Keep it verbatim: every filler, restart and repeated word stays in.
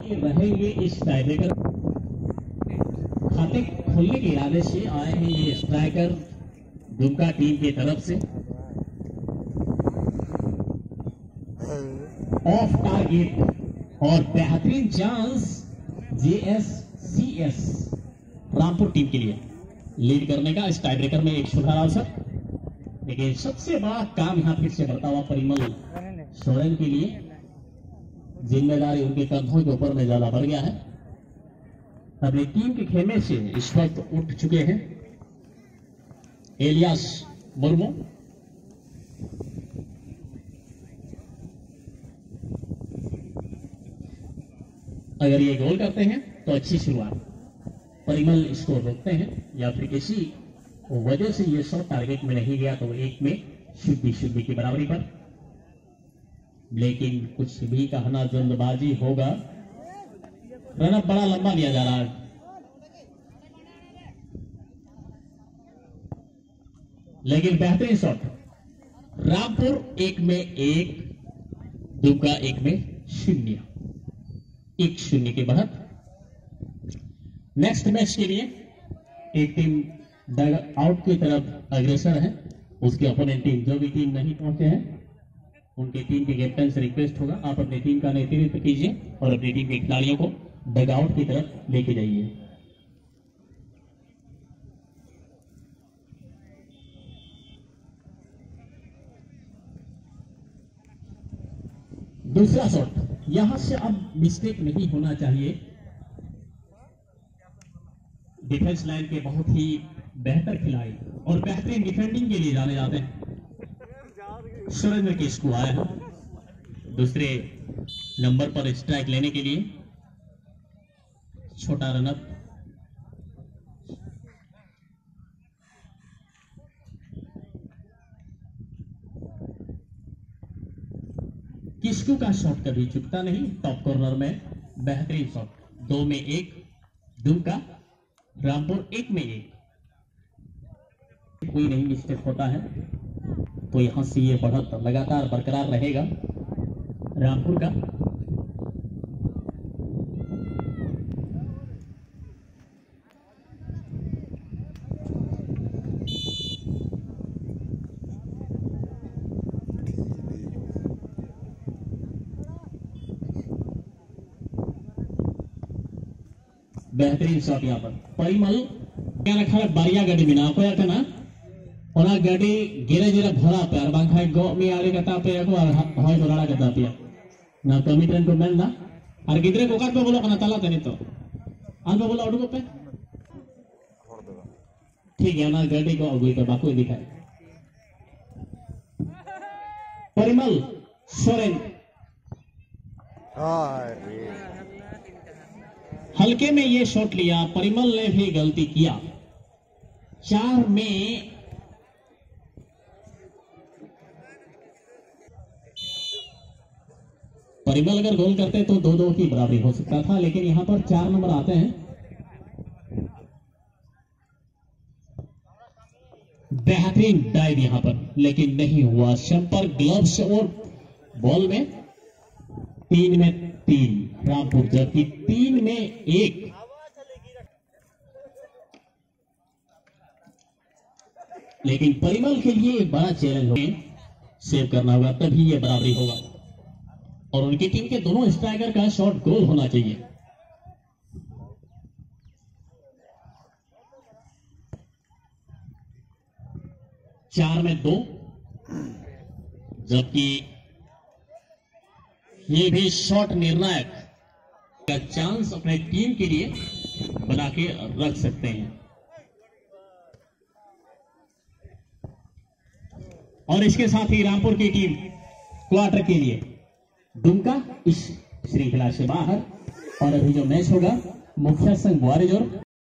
रहेंगे इस टाइब्रेकर खाते खोलने के इरादे से आए हैं ये स्ट्राइकर दुमका टीम की तरफ से। ऑफ टारगेट और बेहतरीन चांस जेएससीएस रामपुर टीम के लिए लीड करने का इस टाइब्रेकर में एक सुधार अवसर। लेकिन सबसे बड़ा काम यहां फिर से बढ़ता हुआ परिमल सोरेन के लिए, जिम्मेदारी उनके कंधों के ऊपर में ज्यादा बढ़ गया है। अपनी टीम के खेमे से इस वक्त उठ चुके हैं एलियास मुर्मू। अगर ये गोल करते हैं तो अच्छी शुरुआत, परिमल इसको रोकते हैं या फिर किसी वजह से ये शॉट टारगेट में नहीं गया तो एक में शुद्धि शुद्धि की बराबरी पर। लेकिन कुछ भी कहना जल्दबाजी होगा। रनअप बड़ा लंबा लिया जा रहा है, लेकिन बेहतरीन शॉट। रामपुर एक में एक, दुमका एक में शून्य, एक शून्य की बढ़त। नेक्स्ट मैच के लिए एक टीम डग आउट की तरफ अग्रसर है। उसके अपोनेंट टीम, जो भी टीम नहीं पहुंचे हैं उनके टीम के कैप्टन से रिक्वेस्ट होगा, आप अपनी टीम का नेतृत्व कीजिए और अपनी टीम के खिलाड़ियों को डग आउट की तरफ लेके जाइए। दूसरा शॉट, यहां से अब मिस्टेक नहीं होना चाहिए। डिफेंस लाइन के बहुत ही बेहतर खिलाड़ी और बेहतरीन डिफेंडिंग के लिए जाने जाते हैं सुरेंद्र किस्कू आया है दूसरे नंबर पर स्ट्राइक लेने के लिए। छोटा रनअप, किस्कू का शॉट कभी चुकता नहीं। टॉप कॉर्नर में बेहतरीन शॉट, दो में एक दुमका, रामपुर एक में एक। कोई नहीं मिस्टेक होता है तो यहां से ये बढ़त लगातार बरकरार रहेगा रामपुर का। बेहतरीन शॉट यहाँ पर परिमल क्या रखा बारिया गाड़ी बिना को या ना ओना गाड़ी गिरे गिरे भरा पे और बांखाई गो मी आड़े कता पे को होय तो राड़ा कता पे ना कमी ट्रेन को मेल ना और गिद्रे को काट पे बोलो कना तला तनी तो आन पे बोलो उडको पे ठीक है ना गाड़ी को अगुई पे बाको दिखाई। परिमल सोरेन हल्के में ये शॉट लिया, परिमल ने भी गलती किया। चार में परिमल अगर गोल करते तो दो दो की बराबरी हो सकता था, लेकिन यहां पर चार नंबर आते हैं। बेहतरीन डाइव यहां पर, लेकिन नहीं हुआ संपर्क ग्लव्स और बॉल में। तीन में तीन रामपुर, जबकि तीन में एक। लेकिन परिमल के लिए एक बड़ा चैलेंज होगा, सेव करना होगा तभी ये बराबरी होगा और उनकी टीम के दोनों स्ट्राइकर का शॉट गोल होना चाहिए। चार में दो, जबकि ये भी शॉट निर्णायक का चांस अपने टीम के लिए बना के रख सकते हैं। और इसके साथ ही रामपुर की टीम क्वार्टर के लिए दुमका इस श्रृंखला से बाहर। और अभी जो मैच होगा मुखिया संघ ग्वारिज और